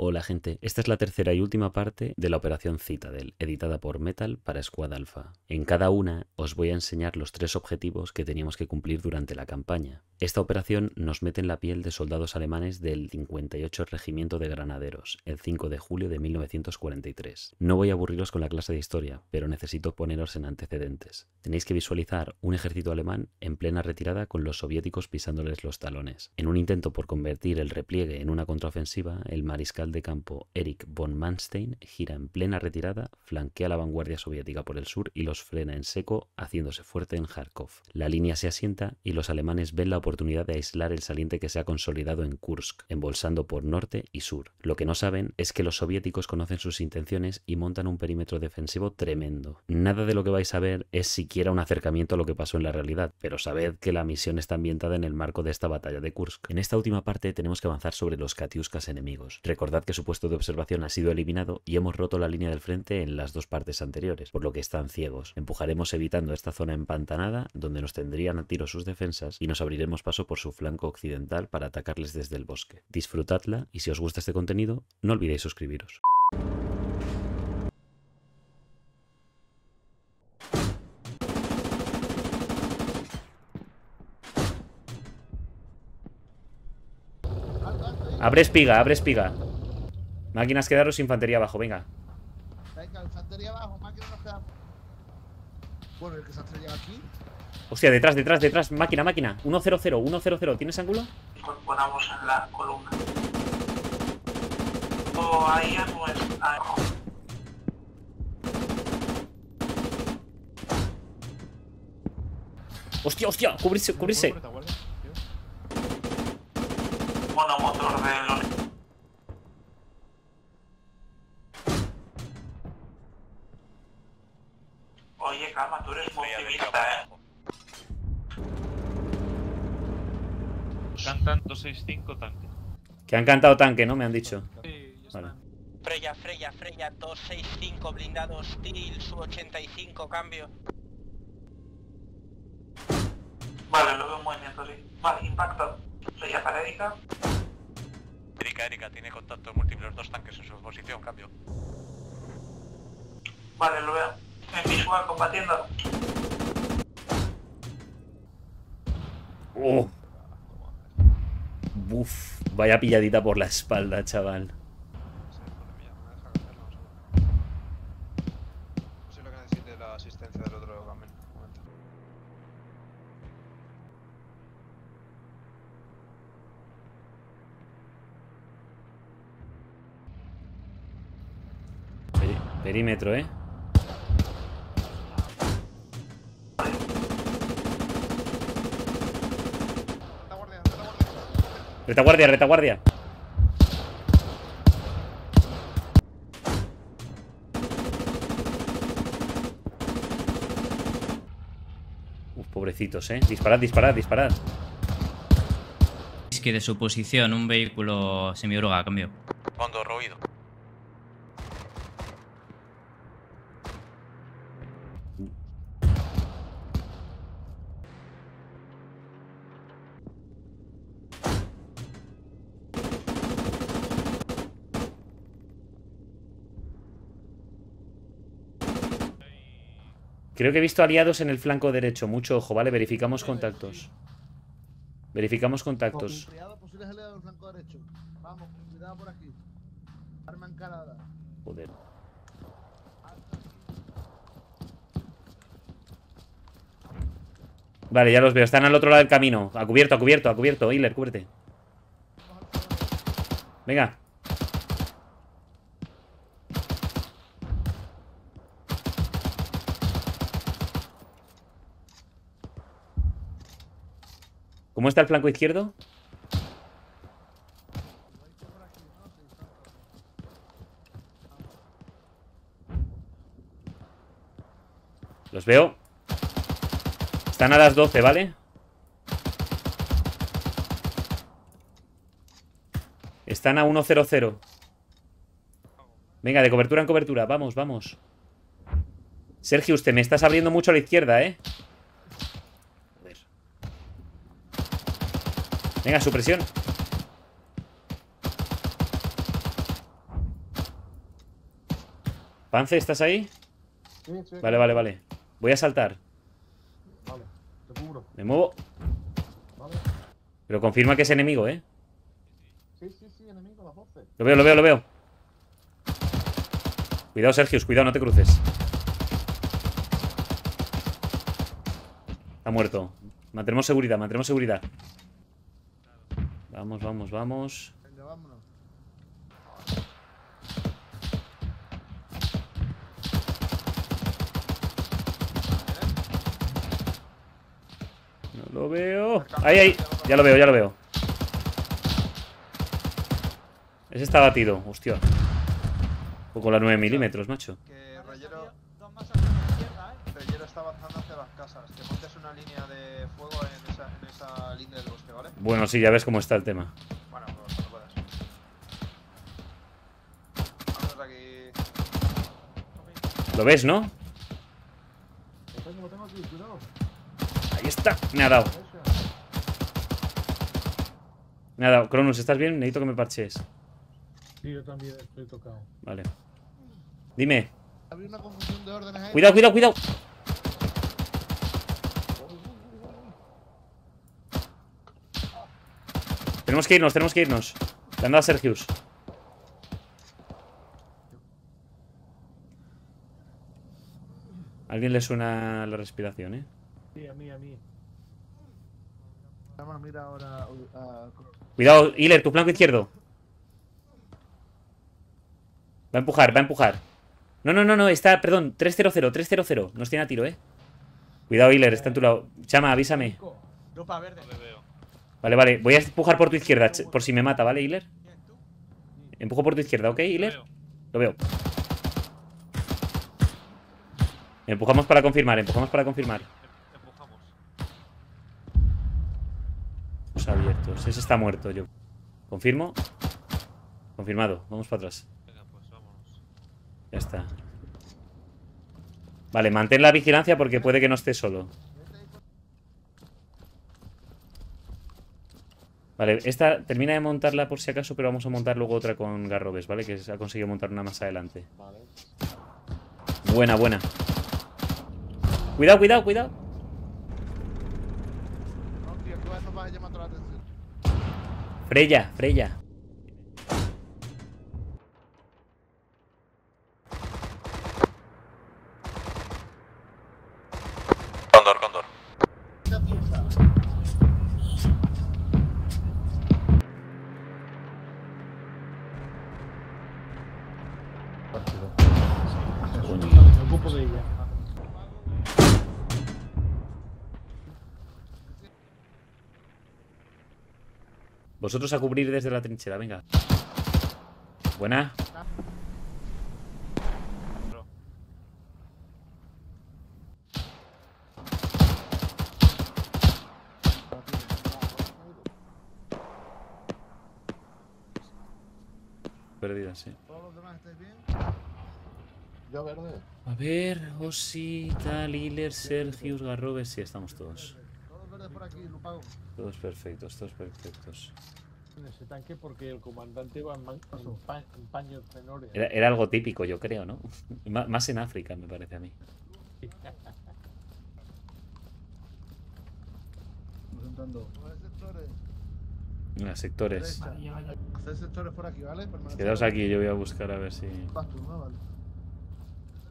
Hola gente, esta es la tercera y última parte de la Operación Citadel, editada por Metal para Squad Alpha. En cada una os voy a enseñar los 3 objetivos que teníamos que cumplir durante la campaña. Esta operación nos mete en la piel de soldados alemanes del 58 Regimiento de Granaderos, el 5 de julio de 1943. No voy a aburriros con la clase de historia, pero necesito poneros en antecedentes. Tenéis que visualizar un ejército alemán en plena retirada con los soviéticos pisándoles los talones. En un intento por convertir el repliegue en una contraofensiva, el mariscal de campo Erich von Manstein gira en plena retirada, flanquea la vanguardia soviética por el sur y los frena en seco, haciéndose fuerte en Kharkov. La línea se asienta y los alemanes ven la oportunidad de aislar el saliente que se ha consolidado en Kursk, embolsando por norte y sur. Lo que no saben es que los soviéticos conocen sus intenciones y montan un perímetro defensivo tremendo. Nada de lo que vais a ver es siquiera un acercamiento a lo que pasó en la realidad, pero sabed que la misión está ambientada en el marco de esta batalla de Kursk. En esta última parte tenemos que avanzar sobre los Katiuskas enemigos. Recordad que su puesto de observación ha sido eliminado y hemos roto la línea del frente en las dos partes anteriores, por lo que están ciegos. Empujaremos evitando esta zona empantanada, donde nos tendrían a tiro sus defensas, y nos abriremos paso por su flanco occidental para atacarles desde el bosque. Disfrutadla y si os gusta este contenido, no olvidéis suscribiros. Abre espiga, abre espiga. Máquinas quedaros, infantería abajo, venga. Venga, infantería abajo, máquina nos quedamos. Bueno, el que se ha estrellado aquí. Hostia, detrás, detrás, detrás, máquina, máquina. 100, 100. ¿Tienes ángulo? Incorporamos en la columna. O ahí a nuestra. Hostia, hostia, cubrirse, cubrirse. Monomotor de los. Oye, calma, tú eres muy optimista, Cantan 265 tanque. Que han cantado tanque, ¿no? Me han dicho. Sí, ya Vale. está. Freya, 265, blindado Steel, su 85, cambio. Vale, lo veo en movimiento, sí. Vale, impacto. Freya para Erika. Erika, tiene contactos múltiples, 2 tanques en su posición, cambio. Vale, lo veo. En visual, combatiendo. Oh. Buf, vaya pilladita por la espalda, chaval. No sé lo que necesite la asistencia del otro camión. Un momento. Perímetro, ¿eh? Retaguardia, retaguardia. Pobrecitos, Disparad, disparad, disparad. Es que de su posición un vehículo semioruga, cambio. Fondo ruido. Creo que he visto aliados en el flanco derecho. Mucho ojo, ¿vale? Verificamos contactos. Verificamos contactos. Cuidado, posibles aliados del flanco derecho. Vamos, cuidado por aquí. Arma encarada. Joder. Vale, ya los veo. Están al otro lado del camino. A cubierto, a cubierto, a cubierto. Hiller, cúbrete. Venga. ¿Cómo está el flanco izquierdo? Los veo. Están a las 12, ¿vale? Están a 100. Venga, de cobertura en cobertura. Vamos, vamos. Sergio, usted me estás abriendo mucho a la izquierda, ¿eh? Joder. Venga, supresión. Pance, ¿estás ahí? Sí, sí. Vale, vale, vale. Voy a saltar. Vale, te cubro. Me muevo. Vale. Pero confirma que es enemigo, ¿eh? Sí, enemigo, las 12. Lo veo, lo veo, lo veo. Cuidado, Sergius, cuidado, no te cruces. Está muerto. Mantenemos seguridad, mantenemos seguridad. Vamos, vamos, vamos. Venga, vámonos. No lo veo. Ahí, ahí. Ya lo veo, ya lo veo. Ese está batido, hostia. Con la 9 milímetros, macho. Que Reyero, Dos más hacia la izquierda, Reyero está avanzando hacia las casas. Que montes una línea de fuego en esa línea del bosque, ¿vale? Bueno, sí, ya ves cómo está el tema. Bueno, pues cuando puedas. Vamos aquí. ¿Lo ves, no? Lo tengo aquí, cuidado. Ahí está. Me ha dado. Eso. Me ha dado. Cronus, ¿estás bien? Necesito que me parches. Sí, yo también estoy tocado. Vale. Dime. Había una confusión de órdenes ahí. Cuidado, cuidado, cuidado. Tenemos que irnos, tenemos que irnos. Le han dado a Sergius. ¿A alguien le suena la respiración, eh? Sí, a mí, a mí. Vamos, mira ahora. Cuidado, Healer, tu flanco izquierdo. Va a empujar, va a empujar. No, no, no, no, está, perdón, 300, 300. Nos tiene a tiro, Cuidado, Healer, está en tu lado. Chama, avísame. Lupa verde. No le veo. Vale, vale, voy a empujar por tu izquierda, por si me mata, ¿vale, Healer? Empujo por tu izquierda, ¿ok, Healer? Lo veo. Empujamos para confirmar, empujamos para confirmar. Empujamos. Los abiertos, ese está muerto, yo. Confirmo. Confirmado, vamos para atrás. Venga, pues vámonos. Ya está. Vale, mantén la vigilancia porque puede que no esté solo. Vale, esta termina de montarla por si acaso, pero vamos a montar luego otra con Garrobes, ¿vale? Que se ha conseguido montar una más adelante. Vale. Buena, buena. Cuidado, cuidado, cuidado. No, tío, tú nos vas a llamar toda la atención. Freya, Freya. Cóndor, cóndor. Esta pieza. Me ocupo de ella. Vosotros a cubrir desde la trinchera, venga. Buena. Perdida, sí. ¿Todos los demás estáis bien? Yo verde. A ver, Osita, Healer, Sergius, Garrobes. Sí, estamos todos. Todos verdes por aquí, lo pago. Todos perfectos, todos perfectos. En ese tanque porque el comandante va en paños menores. Era algo típico, yo creo, ¿no? Más en África, me parece a mí. Presentando. Coger sectores. Venga, sectores. Derecha. Hacer sectores por aquí, ¿vale? Quedaos aquí, yo voy a buscar a ver si... Vas tú, ¿no? Vale.